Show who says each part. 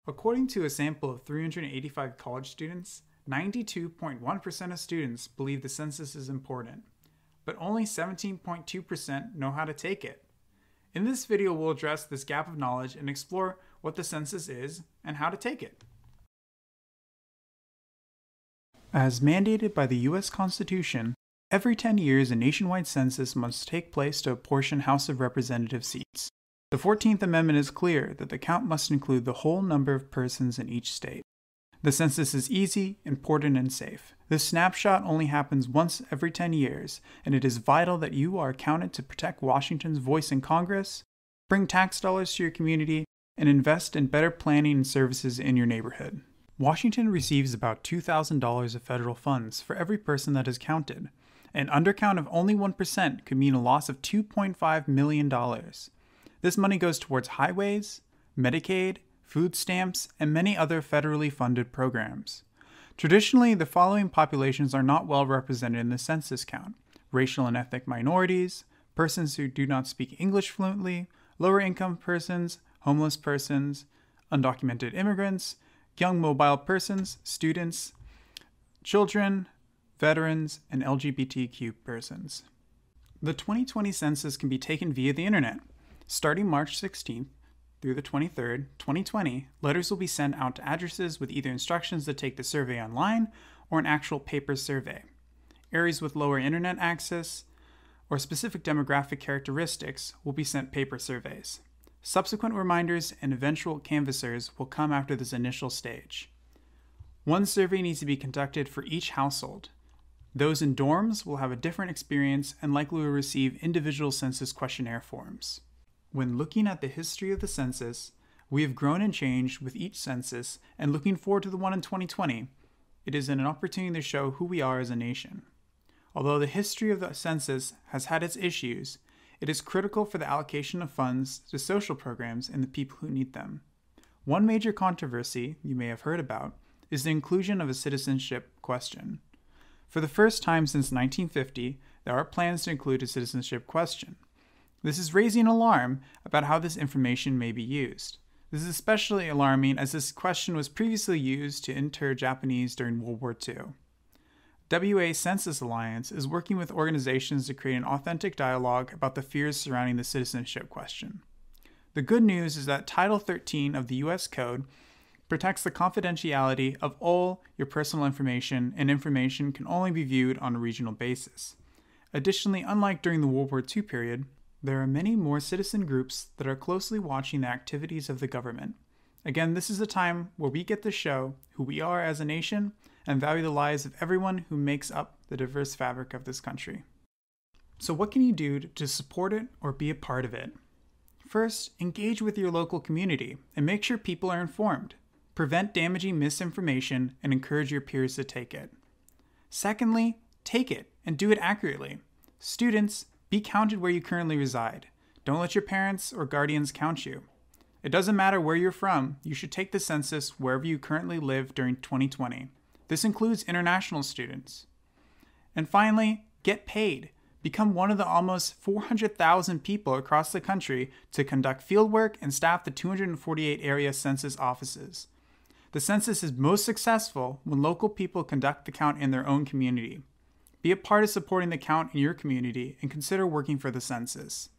Speaker 1: According to a sample of 385 college students, 92.1% of students believe the census is important, but only 17.2% know how to take it. In this video, we'll address this gap of knowledge and explore what the census is and how to take it. As mandated by the U.S. Constitution, every 10 years a nationwide census must take place to apportion House of Representatives seats. The 14th Amendment is clear that the count must include the whole number of persons in each state. The census is easy, important, and safe. This snapshot only happens once every 10 years, and it is vital that you are counted to protect Washington's voice in Congress, bring tax dollars to your community, and invest in better planning and services in your neighborhood. Washington receives about $2,000 of federal funds for every person that is counted. An undercount of only 1% could mean a loss of $2.5 million. This money goes towards highways, Medicaid, food stamps, and many other federally funded programs. Traditionally, the following populations are not well represented in the census count: racial and ethnic minorities, persons who do not speak English fluently, lower income persons, homeless persons, undocumented immigrants, young mobile persons, students, children, veterans, and LGBTQ persons. The 2020 census can be taken via the internet. Starting March 16th through the 23rd, 2020, letters will be sent out to addresses with either instructions to take the survey online or an actual paper survey. Areas with lower internet access or specific demographic characteristics will be sent paper surveys. Subsequent reminders and eventual canvassers will come after this initial stage. One survey needs to be conducted for each household. Those in dorms will have a different experience and likely will receive individual census questionnaire forms. When looking at the history of the census, we have grown and changed with each census, and looking forward to the one in 2020, it is an opportunity to show who we are as a nation. Although the history of the census has had its issues, it is critical for the allocation of funds to social programs and the people who need them. One major controversy you may have heard about is the inclusion of a citizenship question. For the first time since 1950, there are plans to include a citizenship question. This is raising alarm about how this information may be used. This is especially alarming as this question was previously used to inter Japanese during World War II. WA Census Alliance is working with organizations to create an authentic dialogue about the fears surrounding the citizenship question. The good news is that Title 13 of the U.S. Code protects the confidentiality of all your personal information, and information can only be viewed on a regional basis. Additionally, unlike during the World War II period, there are many more citizen groups that are closely watching the activities of the government. Again, this is a time where we get to show who we are as a nation and value the lives of everyone who makes up the diverse fabric of this country. So what can you do to support it or be a part of it? First, engage with your local community and make sure people are informed. Prevent damaging misinformation and encourage your peers to take it. Secondly, take it and do it accurately. Students, be counted where you currently reside. Don't let your parents or guardians count you. It doesn't matter where you're from, you should take the census wherever you currently live during 2020. This includes international students. And finally, get paid. Become one of the almost 400,000 people across the country to conduct fieldwork and staff the 248 area census offices. The census is most successful when local people conduct the count in their own community. Be a part of supporting the count in your community and consider working for the census.